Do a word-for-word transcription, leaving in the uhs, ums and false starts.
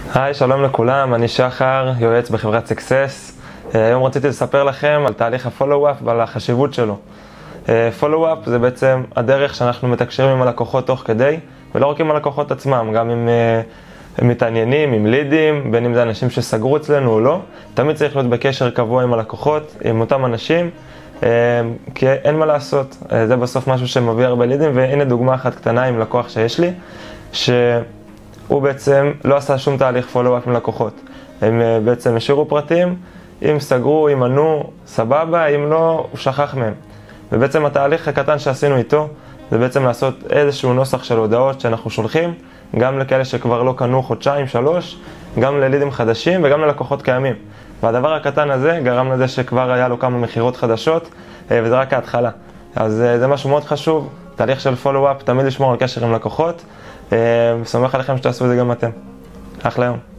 היי, שלום לכולם, אני שחר, יועץ בחברת סקסס. היום רציתי לספר לכם על תהליך הפולו-אפ ועל החשיבות שלו. פולו-אפ זה בעצם הדרך שאנחנו מתקשרים עם הלקוחות תוך כדי, ולא רק עם הלקוחות עצמם, גם עם מתעניינים, עם לידים, בין אם זה אנשים שסגרו אצלנו או לא. תמיד צריך להיות בקשר קבוע עם הלקוחות, עם אותם אנשים, כי אין מה לעשות. זה בסוף משהו שמביא הרבה לידים, והנה דוגמה אחת קטנה עם לקוח שיש לי, ש... הוא בעצם לא עשה שום תהליך פולו-אפ עם לקוחות. הם בעצם השאירו פרטים, אם סגרו, אם ענו, סבבה, אם לא, הוא שכח מהם. ובעצם התהליך הקטן שעשינו איתו, זה בעצם לעשות איזשהו נוסח של הודעות שאנחנו שולחים, גם לכאלה שכבר לא קנו חודשיים, שלוש, גם ללידים חדשים וגם ללקוחות קיימים. והדבר הקטן הזה גרם לזה שכבר היה לו כמה מחירות חדשות, וזה רק ההתחלה. אז זה משהו מאוד חשוב, תהליך של פולו-אפ, תמיד לשמור על קשר עם לקוחות, וסומך עליכם שתעשו את זה גם אתם. אחלה יום.